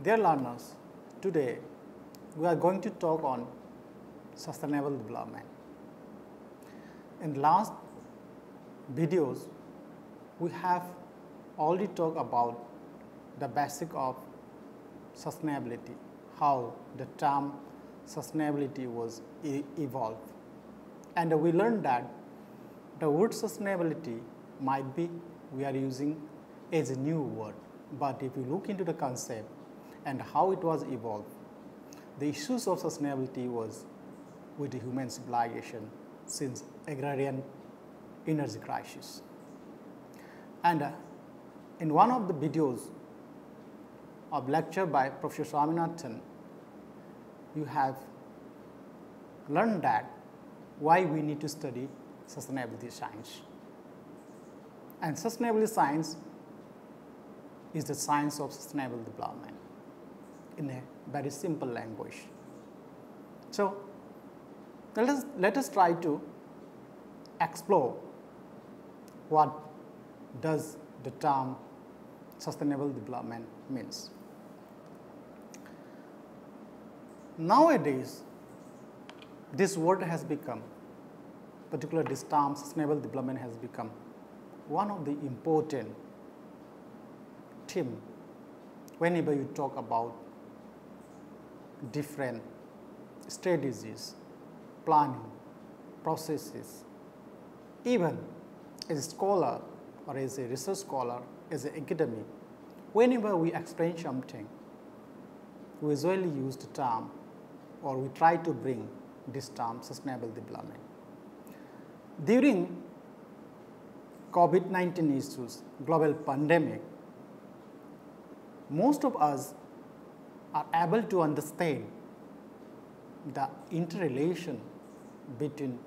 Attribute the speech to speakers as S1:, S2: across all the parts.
S1: Dear learners, today we are going to talk on sustainable development. In last videos, we have already talked about the basic of sustainability, how the term sustainability was evolved. And we learned that the word sustainability might be we are using as a new word, but if you look into the concept and how it was evolved, the issues of sustainability was with the human civilization since agrarian energy crisis. And in one of the videos of lecture by Professor Swaminathan, you have learned that why we need to study sustainability science. And sustainability science is the science of sustainable development in a very simple language. So let us try to explore what does the term sustainable development means. Nowadays, this word has become, particularly this term sustainable development has become one of the important theme whenever you talk about different strategies, planning, processes. Even as a scholar or as a research scholar, as an academic, whenever we explain something, we usually use the term or we try to bring this term sustainable development. During COVID-19 issues, global pandemic, most of us are able to understand the interrelation between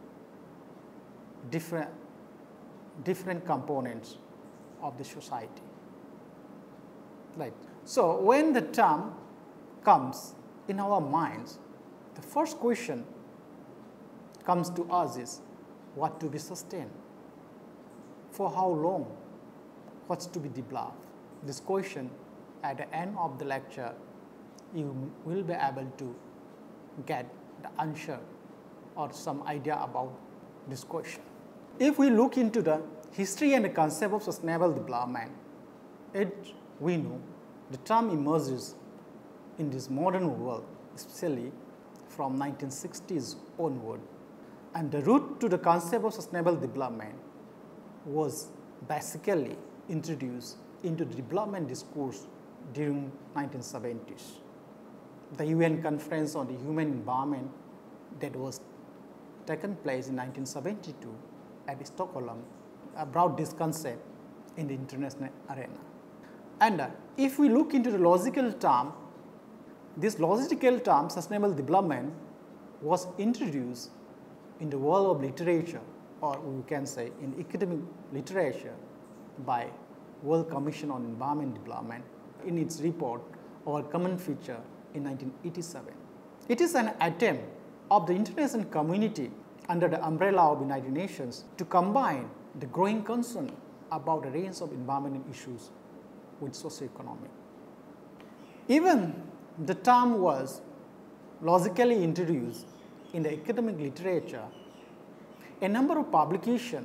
S1: different components of the society. Right. So when the term comes in our minds, the first question comes to us is what to be sustained, for how long, what's to be developed. This question at the end of the lecture, you will be able to get the answer or some idea about this question. If we look into the history and the concept of sustainable development, we know the term emerges in this modern world, especially from 1960s onward. And the root to the concept of sustainable development was basically introduced into the development discourse during 1970s. The UN Conference on the Human Environment that was taken place in 1972 at Stockholm brought this concept in the international arena. And if we look into the logical term, this logical term, sustainable development, was introduced in the world of literature, or we can say in academic literature, by World Commission on Environment Development in its report, Our Common Future, in 1987. It is an attempt of the international community under the umbrella of the United Nations to combine the growing concern about a range of environmental issues with socioeconomic. Even the term was logically introduced in the academic literature. A number of publications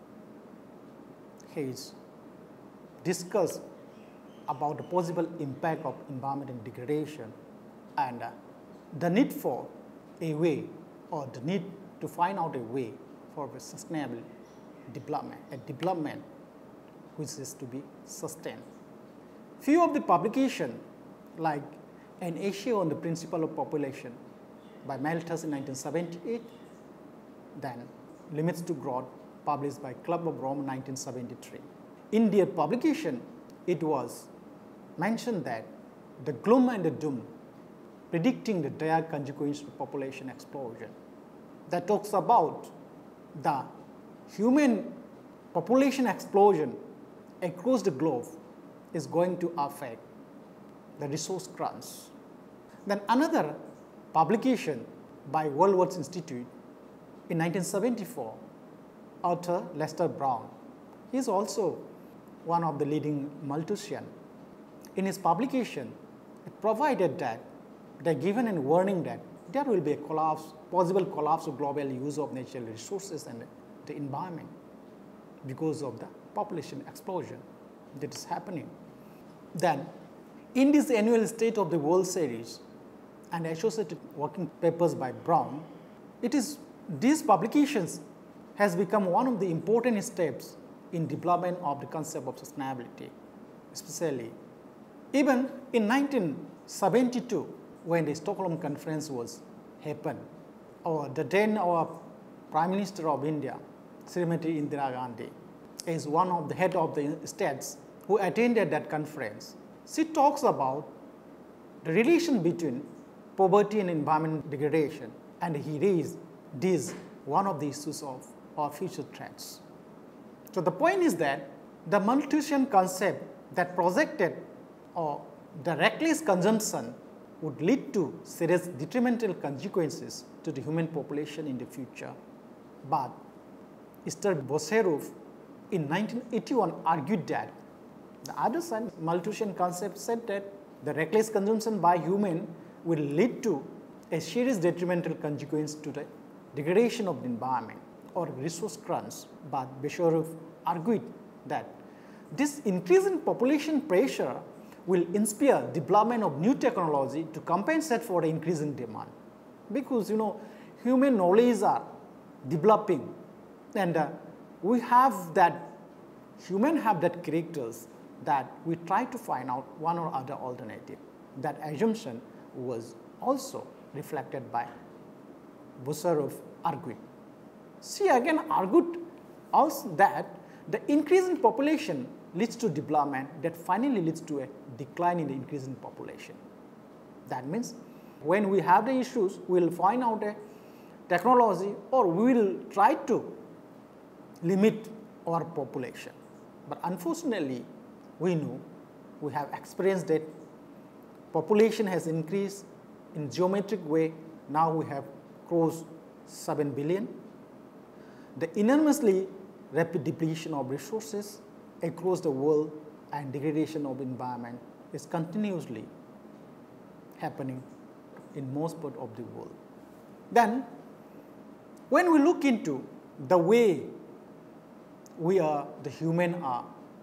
S1: has discussed about the possible impact of environmental degradation and the need for a way, or the need to find out a way for the sustainable development, a development which is to be sustained. Few of the publications, like An Essay on the Principle of Population by Malthus in 1978, then Limits to Growth, published by Club of Rome in 1973. In their publication, it was mentioned that the gloom and the doom, predicting the dire consequences of population explosion, that talks about the human population explosion across the globe is going to affect the resource crunch. Then another publication by World Watch Institute in 1974, author Lester Brown, he is also one of the leading Malthusian. In his publication, it provided that they given a warning that there will be a collapse, possible collapse of global use of natural resources and the environment because of the population explosion that is happening. Then, in this annual State of the World series and associated working papers by Brown, these publications has become one of the important steps in development of the concept of sustainability, especially even in 1972 when the Stockholm Conference was happened, or the then our Prime Minister of India, Srimati Indira Gandhi, is one of the head of the states who attended that conference. She talks about the relation between poverty and environment degradation, and he raised this one of the issues of our future threats. So the point is that the malnutrition concept that projected or the reckless consumption would lead to serious detrimental consequences to the human population in the future. But Esther Boseroff in 1981 argued that the other side malnutrition concept said that the reckless consumption by human will lead to a serious detrimental consequence to the degradation of the environment or resource crunch. But Boseroff argued that this increase in population pressure will inspire development of new technology to compensate for the increase in demand, because human knowledge are developing, and we have that human have that characters that we try to find out one or other alternative. That assumption was also reflected by Boseroff arguing. She again argued also that the increase in population leads to development that finally leads to a decline in the increase in population. That means when we have the issues, we will find out a technology or we will try to limit our population. But unfortunately, we know, we have experienced that population has increased in geometric way. Now we have crossed 7 billion. The enormously rapid depletion of resources across the world and degradation of environment is continuously happening in most part of the world. Then, when we look into the way the human are,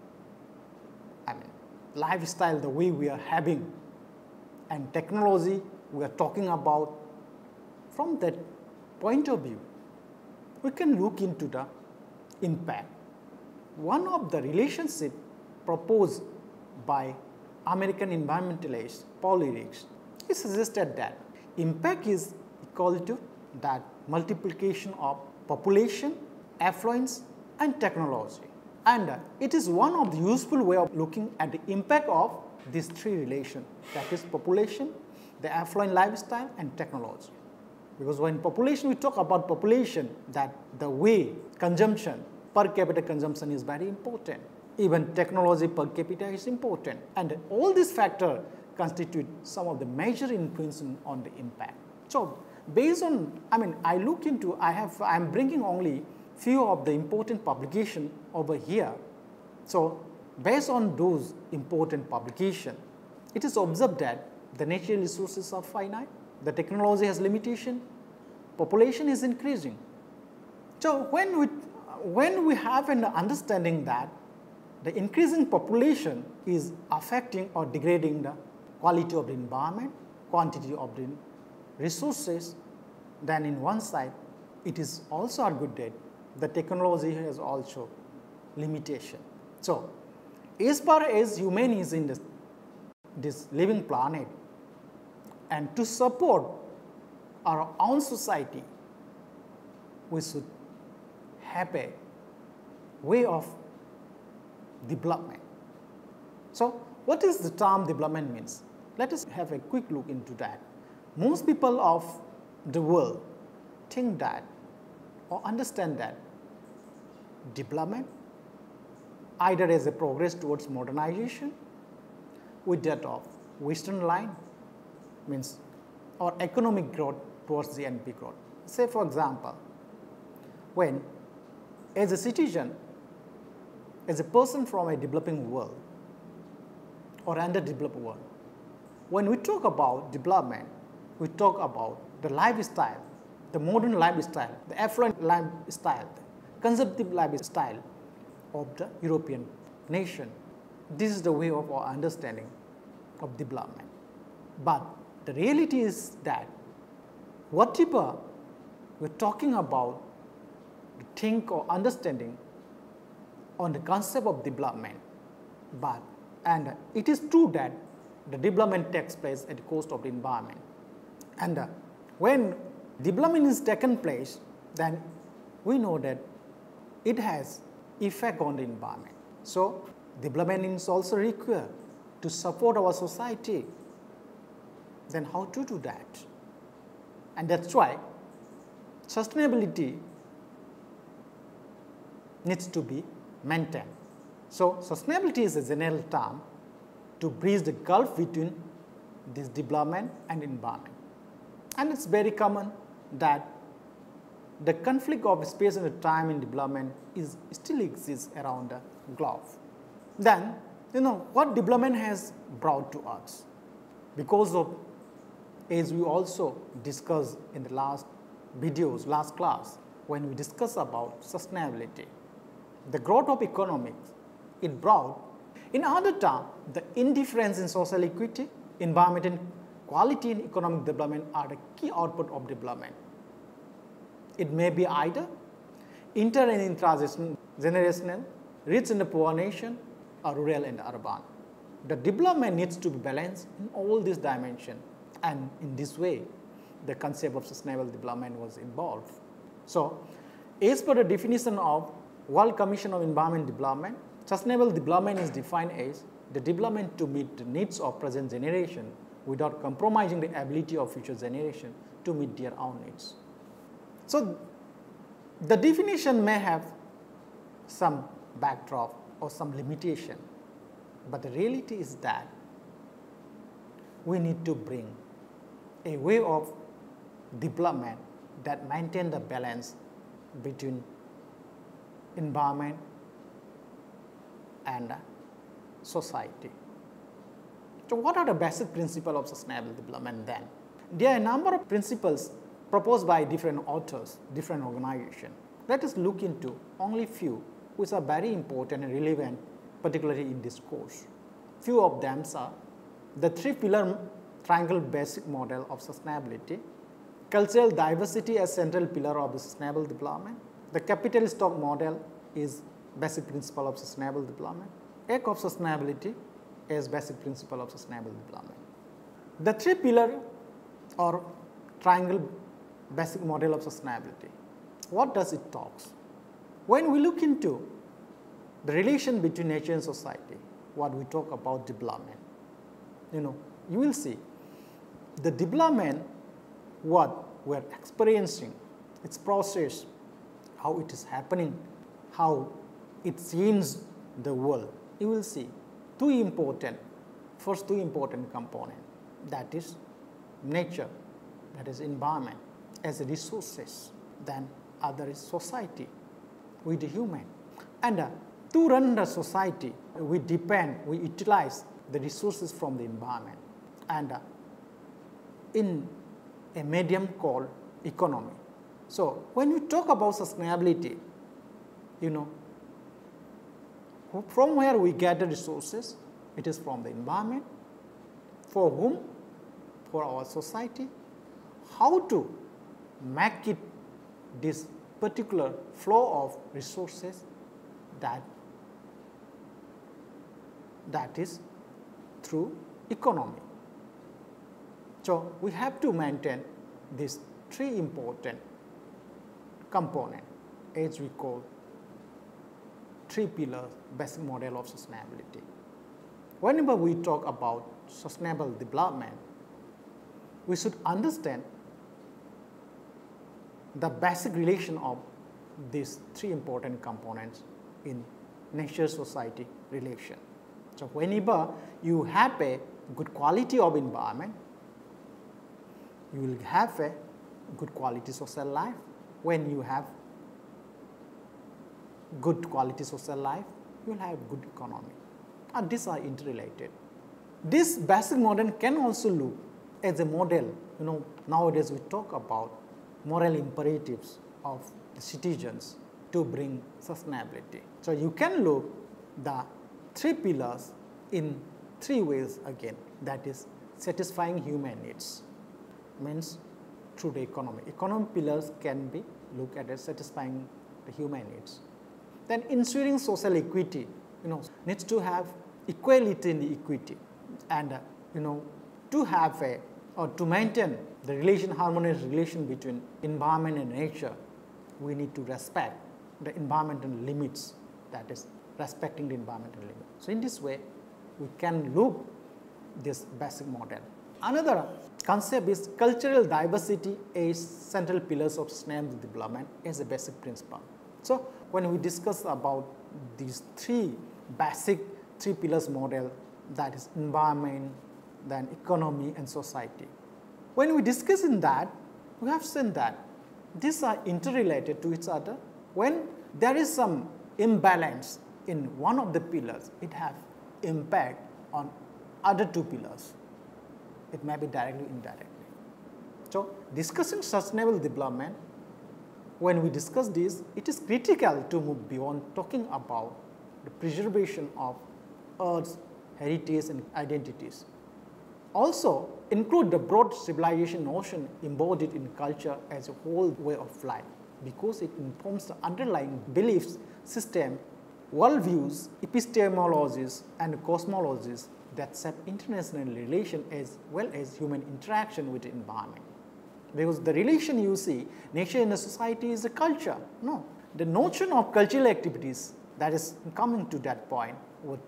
S1: lifestyle, the way we are having, and technology we are talking about, from that point of view, we can look into the impact. One of the relationship proposed by American environmentalist Paul Ehrlich, he suggested that impact is equal to that multiplication of population, affluence, and technology. And it is one of the useful way of looking at the impact of these three relations, that is population, the affluent lifestyle, and technology. Because when population, we talk about population, that the way consumption, per capita consumption is very important. Even technology per capita is important. And all these factors constitute some of the major influence on the impact. So based on, I look into, I'm bringing only few of the important publications over here. So based on those important publications, it is observed that the natural resources are finite, the technology has limitation, population is increasing. So when we have an understanding that the increasing population is affecting or degrading the quality of the environment, quantity of the resources, then in one side, it is also argued that the technology has also limitation. So as far as human is in this living planet, and to support our own society, we should have a way of development. So what is the term development means? Let us have a quick look into that. Most people of the world think that or understand that development either as a progress towards modernization with that of Western line, means or economic growth towards the NP growth. Say for example, when as a citizen, as a person from a developing world or underdeveloped world, when we talk about development, we talk about the lifestyle, the modern lifestyle, the affluent lifestyle, the consumptive lifestyle of the European nation. This is the way of our understanding of development. But the reality is that whatever we are talking about, think or understanding on the concept of development, and it is true that the development takes place at the cost of the environment. And when development is taken place, then we know that it has effect on the environment. So development is also required to support our society. Then how to do that? And that's why sustainability needs to be maintained. So sustainability is a general term to bridge the gulf between this development and environment. And it's very common that the conflict of space and time in development still exists around the globe. Then, what development has brought to us? Because of, as we also discussed in the last videos, last class, when we discussed about sustainability, the growth of economics, it brought, in other terms, the indifference in social equity, environmental quality and economic development are the key output of development. It may be either inter and intra-generational, rich and poor nation, or rural and urban. The development needs to be balanced in all these dimensions, and in this way, the concept of sustainable development was involved. So, as per the definition of World Commission on Environment Development, sustainable development is defined as the development to meet the needs of present generation without compromising the ability of future generation to meet their own needs. So, the definition may have some backdrop or some limitation, but the reality is that we need to bring a way of development that maintain the balance between environment and society. So what are the basic principles of sustainable development then? There are a number of principles proposed by different authors, different organizations. Let us look into only few which are very important and relevant, particularly in this course. Few of them are the three-pillar triangle basic model of sustainability, cultural diversity as central pillar of the sustainable development, the capital stock model is basic principle of sustainable development, act of sustainability as basic principle of sustainable development. The three-pillar or triangle basic model of sustainability, what does it talks? When we look into the relation between nature and society, what we talk about development, you will see the development, what we are experiencing, its process, how it is happening, how it changes the world. You will see first two important components, that is nature, that is environment as resources, then other is society with the human. And to run the society, we utilize the resources from the environment and in a medium called economy. So when we talk about sustainability, from where we get the resources, it is from the environment. For whom? For our society. How to make it this particular flow of resources that is through economy. So we have to maintain these three important components as we call three-pillar basic model of sustainability. Whenever we talk about sustainable development, we should understand the basic relation of these three important components in nature-society relation. So whenever you have a good quality of environment, you will have a good quality social life. When you have good quality social life, you will have good economy. And these are interrelated. this basic model can also look as a model. Nowadays we talk about moral imperatives of the citizens to bring sustainability. So you can look the 3 pillars in 3 ways again, that is satisfying human needs, means through the economy. Economic pillars can be looked at as satisfying the human needs. Then ensuring social equity, needs to have equality in the equity, and to have or to maintain the harmonious relation between environment and nature, we need to respect the environmental limits, that is respecting the environmental limit. So in this way, we can look this basic model. Another concept is cultural diversity as central pillars of sustainable development as a basic principle. So when we discuss about these 3 basic 3 pillars model, that is environment, then economy and society. When we discuss in that, we have seen that these are interrelated to each other. When there is some imbalance in one of the pillars, it has impact on other 2 pillars. It may be directly or indirectly. So discussing sustainable development, when we discuss this, it is critical to move beyond talking about the preservation of Earth's heritage and identities. Also include the broad civilization notion embodied in culture as a whole way of life, because it informs the underlying beliefs system, worldviews, epistemologies and cosmologies that shape international relation as well as human interaction with the environment. Because the relation you see, nature in a society is a culture. No, the notion of cultural activities, that is coming to that point,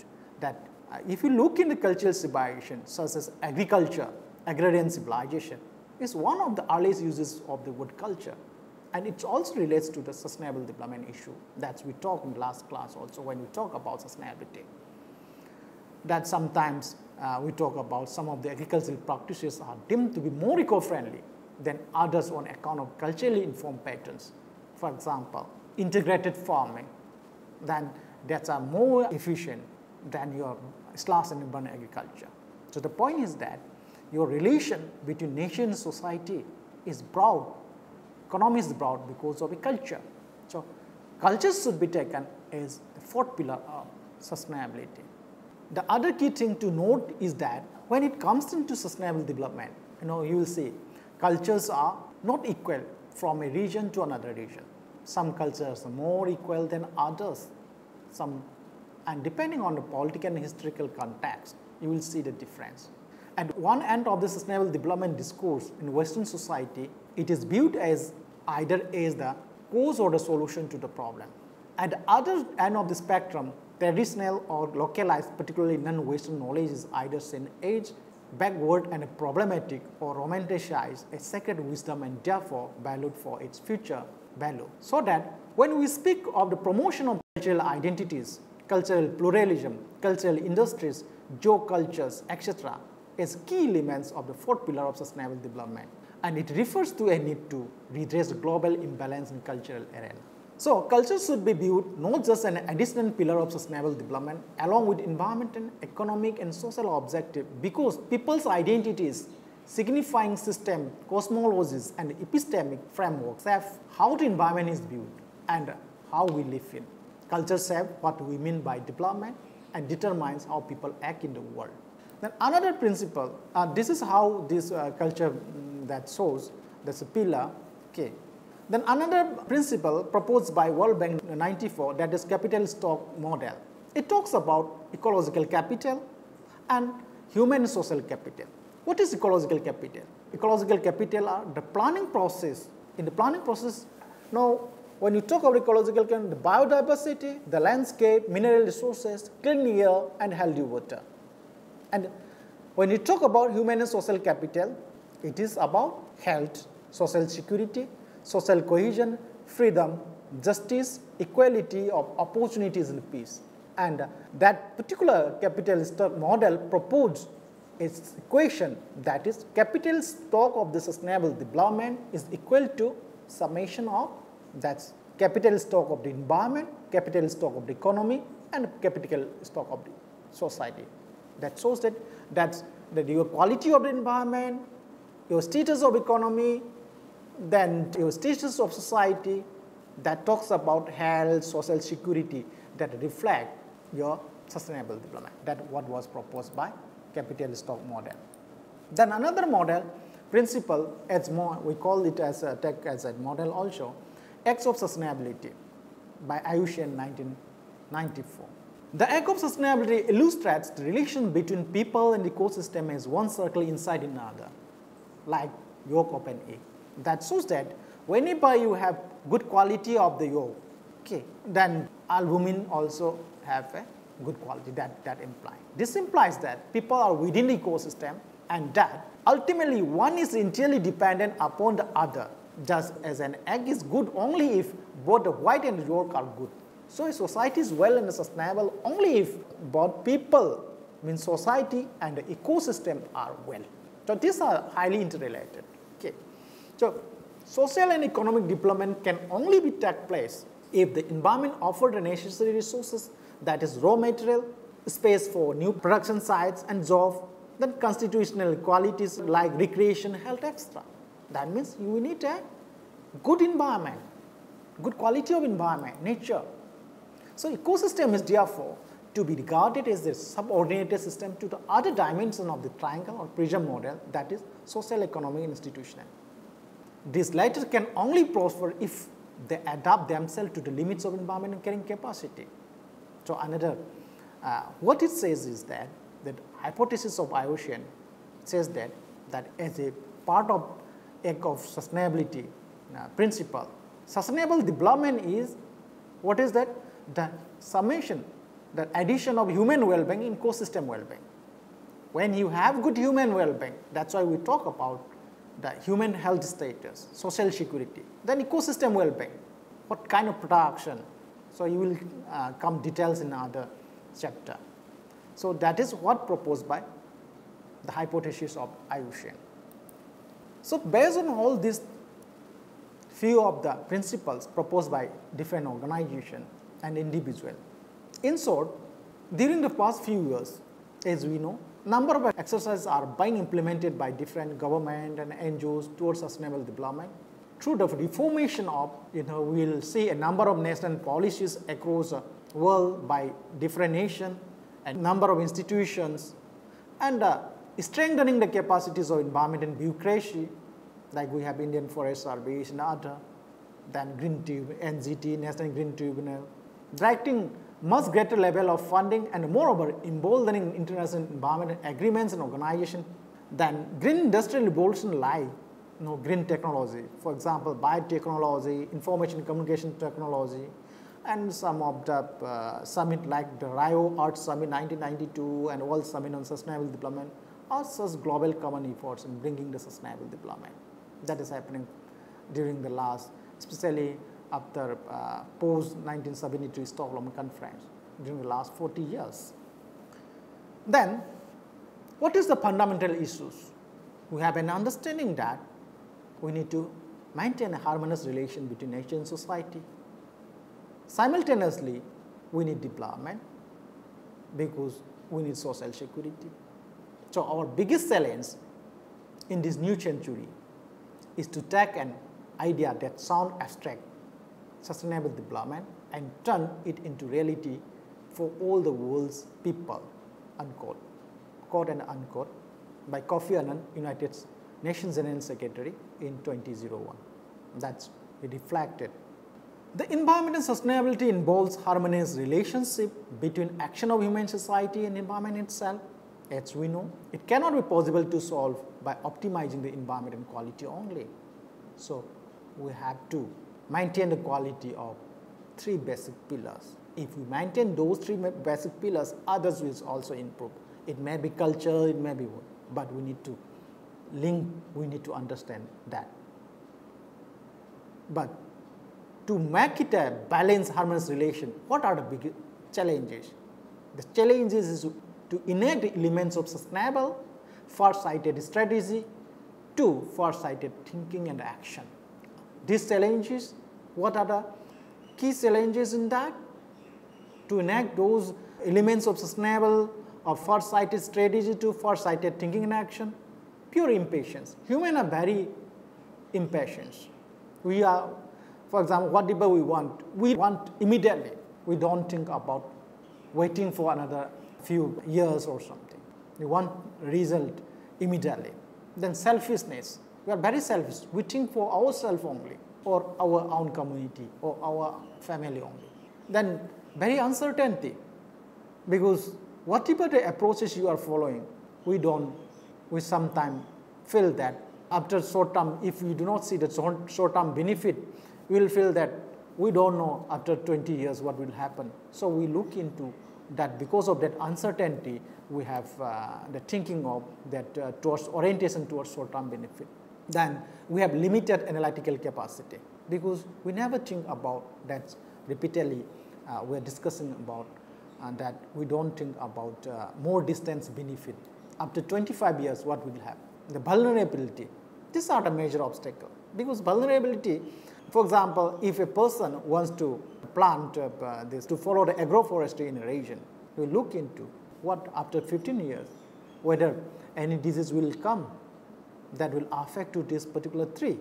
S1: if you look in the cultural civilization such as agriculture, agrarian civilization is one of the earliest uses of the word culture, and it also relates to the sustainable development issue that we talked in the last class also when we talk about sustainability. That sometimes we talk about some of the agricultural practices are deemed to be more eco-friendly than others on account of culturally informed patterns. For example, integrated farming, then that's are more efficient than your slash and urban agriculture. So the point is that your relation between nature and society is broad. Economy is broad because of a culture. So culture should be taken as the 4th pillar of sustainability. The other key thing to note is that when it comes into sustainable development, you will see cultures are not equal from a region to another region. Some cultures are more equal than others. And depending on the political and historical context, you will see the difference. At one end of the sustainable development discourse in Western society, it is viewed as either as the cause or the solution to the problem. At the other end of the spectrum, traditional or localized, particularly non-Western knowledge is either seen as backward and problematic or romanticized as sacred wisdom and therefore valued for its future value. So that when we speak of the promotion of cultural identities, cultural pluralism, cultural industries, geocultures, etc., as key elements of the 4th pillar of sustainable development, and it refers to a need to redress global imbalance in cultural arena. So culture should be viewed not just an additional pillar of sustainable development along with environmental, economic and social objectives, because people's identities, signifying system, cosmologies and epistemic frameworks have how the environment is viewed and how we live in. Culture shapes what we mean by development and determines how people act in the world. Then another principle, this is how this culture that shows, that's a pillar. Okay. Then another principle proposed by World Bank in 1994, that is capital stock model. It talks about ecological capital and human and social capital. What is ecological capital? Ecological capital are the planning process. In the planning process, now when you talk about ecological capital, the biodiversity, the landscape, mineral resources, clean air and healthy water. And when you talk about human and social capital, it is about health, social security, social cohesion, freedom, justice, equality of opportunities and peace. And that particular capital stock model proposed its equation, that is capital stock of the sustainable development is equal to summation of that's capital stock of the environment, capital stock of the economy and capital stock of the society. That shows that That's that your quality of the environment, your status of economy, then your status of society, that talks about health, social security, that reflect your sustainable development. That what was proposed by capitalist stock model. Then another model, principle, as more, we call it as a take as a model also, Acts of Sustainability by Ayushyan 1994. The Act of Sustainability illustrates the relation between people and ecosystem as one circle inside another, like yolk of an egg. That shows that whenever you have good quality of the yolk, okay, then albumin also have a good quality that implies. This implies that people are within the ecosystem and that ultimately one is entirely dependent upon the other, just as an egg is good only if both the white and the yolk are good. So a society is well and sustainable only if both people, means society, and the ecosystem are well. So these are highly interrelated. Okay. So social and economic development can only be take place if the environment offers the necessary resources, that is raw material, space for new production sites and jobs, then constitutional equalities like recreation, health, etc. That means you need a good environment, good quality of environment, nature. So ecosystem is therefore to be regarded as a subordinated system to the other dimension of the triangle or prism model, that is social, economic, and institutional. These latter can only prosper if they adapt themselves to the limits of environment and carrying capacity. So another, what it says is that hypothesis of Ayushyan says that as a part of Act of Sustainability principle, sustainable development is, what is that? The summation, the addition of human well-being in ecosystem well-being. When you have good human well-being, that's why we talk about the human health status, social security, then ecosystem well-being, what kind of production. So you will come details in another chapter. So that is what proposed by the hypothesis of Ayushyan. So based on all these few of the principles proposed by different organizations and individual. In short, during the past few years, as we know, number of exercises are being implemented by different government and NGOs towards sustainable development. Through the reformation of, we will see a number of national policies across the world by different nations and number of institutions, and strengthening the capacities of environment and bureaucracy, like we have Indian Forest Service and other, then Green Tribunal, NGT, National Green Tribunal, directing much greater level of funding and moreover emboldening international environment agreements and organizations than green industrial revolution like green technology, for example, biotechnology, information communication technology, and some of the summit like the Rio Earth Summit 1992 and World Summit on Sustainable Development are such global common efforts in bringing the sustainable development. That is happening during the last, especially after post-1973 Stockholm Conference during the last 40 years. Then, what is the fundamental issues? We have an understanding that we need to maintain a harmonious relation between nature and society. Simultaneously, we need development because we need social security. So our biggest challenge in this new century is to take an idea that sounds abstract, sustainable development, and turn it into reality for all the world's people, unquote, quote and unquote, by Kofi Annan, United Nations General Secretary in 2001. That's reflected. The environment and sustainability involves harmonious relationship between action of human society and environment itself. As we know, it cannot be possible to solve by optimizing the environment and quality only. So we have to maintain the quality of three basic pillars. If we maintain those three basic pillars, others will also improve. It may be culture, it may be what, but we need to link, we need to understand that. But to make it a balanced, harmonious relation, what are the big challenges? The challenges is to enact the elements of sustainable, far-sighted strategy to far-sighted thinking and action. These challenges, what are the key challenges in that? To enact those elements of sustainable of far-sighted strategy to far-sighted thinking and action, pure impatience. Humans are very impatient. We are, for example, whatever we want immediately. We don't think about waiting for another few years or something. We want result immediately. Then selfishness. We are very selfish. We think for ourselves only, or our own community, or our family only. Then very uncertainty, because whatever the approaches you are following, we sometimes feel that after short term, if we do not see the short term benefit, we will feel that we don't know after 20 years what will happen. So we look into that. Because of that uncertainty, we have the thinking of that towards orientation towards short term benefit. Then we have limited analytical capacity, because we never think about that. Repeatedly we are discussing about that we don't think about more distance benefit. After 25 years, what will happen? The vulnerability. These are the major obstacle, because vulnerability, for example, if a person wants to plant to follow the agroforestry in a region, we look into what after 15 years, whether any disease will come that will affect to this particular tree.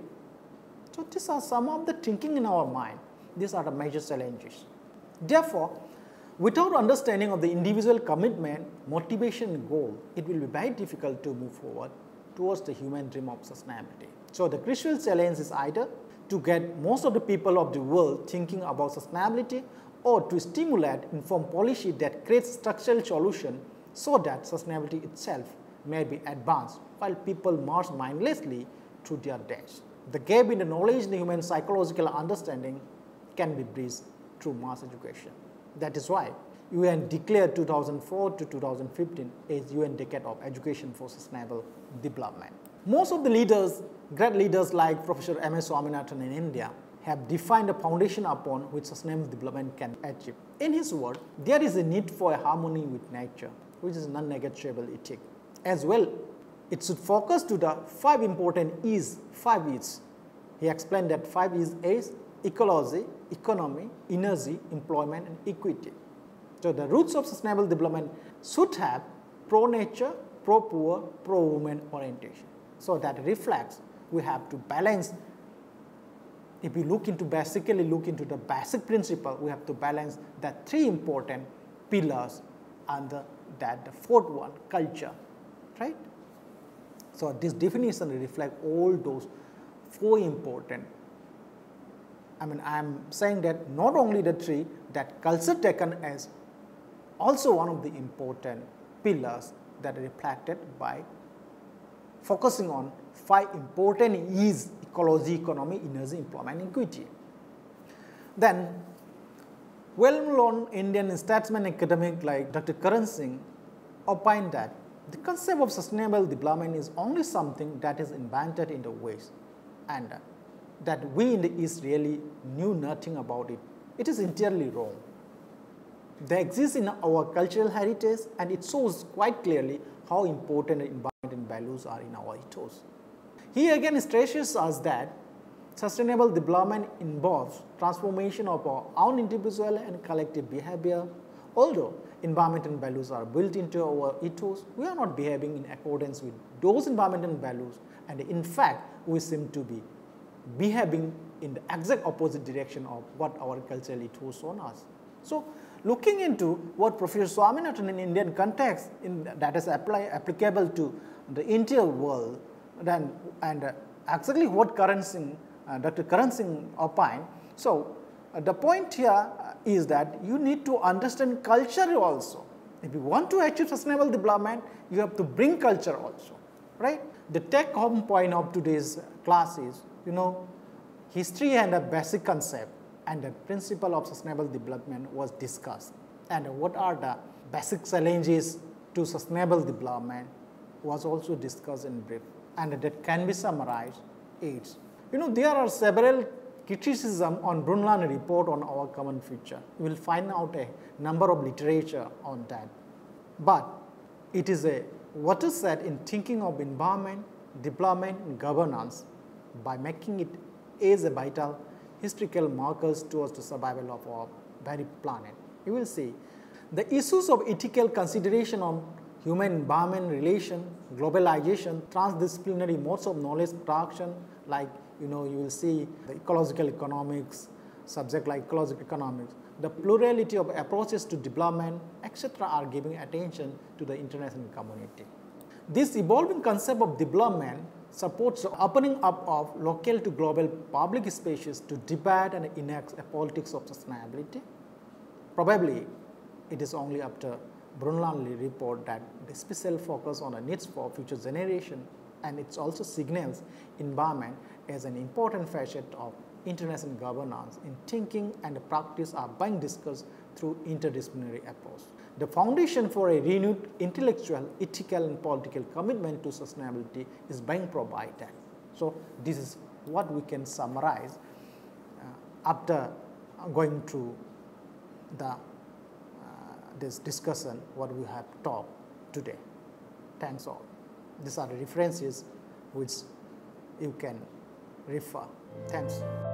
S1: So these are some of the thinking in our mind. These are the major challenges. Therefore, without understanding of the individual commitment, motivation and goal, it will be very difficult to move forward towards the human dream of sustainability. So the crucial challenge is either to get most of the people of the world thinking about sustainability, or to stimulate informed policy that creates structural solution so that sustainability itself may be advanced while people march mindlessly through their days. The gap in the knowledge in the human psychological understanding can be bridged through mass education. That is why UN declared 2004 to 2015 as UN Decade of Education for Sustainable Development. Most of the leaders, great leaders like Professor M.S. Swaminathan in India, have defined a foundation upon which sustainable development can achieve. In his word, there is a need for a harmony with nature, which is non-negotiable ethic. As well, it should focus to the 5 important E's, 5 E's. He explained that 5 E's is ecology, economy, energy, employment, and equity. So the roots of sustainable development should have pro-nature, pro-poor, pro-women orientation. So that reflects we have to balance. If we basically look into the basic principle, we have to balance the 3 important pillars under that the 4th one, culture, right? So this definition reflects all those 4 important. I am saying that not only the 3, that culture taken as also one of the important pillars that are reflected by focusing on 5 important E's: ecology, economy, energy, employment, and equity. Then, well-known Indian statesman and academic like Dr. Karan Singh opined that the concept of sustainable development is only something that is invented in the West, and that we in the East really knew nothing about it. It is entirely wrong. They exist in our cultural heritage, and it shows quite clearly how important environment values are in our ethos. He again stresses us that sustainable development involves transformation of our own individual and collective behavior. Although environmental values are built into our ethos, we are not behaving in accordance with those environmental values, and in fact, we seem to be behaving in the exact opposite direction of what our cultural ethos on us. So, looking into what Professor Swaminathan in Indian context that is applicable to the entire world, then and exactly what Dr. Karan Singh opined. So, the point here is that you need to understand culture also. If you want to achieve sustainable development, you have to bring culture also, right? The take-home point of today's class is, history and a basic concept and the principle of sustainable development was discussed. And what are the basic challenges to sustainable development was also discussed in brief. And that can be summarized as, there are several criticism on Brundtland report on our common future. You will find out a number of literature on that. But it is a watershed in thinking of environment, development, and governance by making it as a vital historical markers towards the survival of our very planet. You will see the issues of ethical consideration on human-environment relation, globalization, transdisciplinary modes of knowledge production, like you will see the ecological economics, subject like ecological economics, the plurality of approaches to development, etc. are giving attention to the international community. This evolving concept of development supports the opening up of local to global public spaces to debate and enact a politics of sustainability. Probably, it is only after Brundtland report that the special focus on the needs for future generation, and it also signals environment as an important facet of international governance in thinking and practice are being discussed through interdisciplinary approach. The foundation for a renewed intellectual, ethical and political commitment to sustainability is being provided. So, this is what we can summarize after going through this discussion, what we have talked today. Thanks all. These are the references which you can refer. Thanks.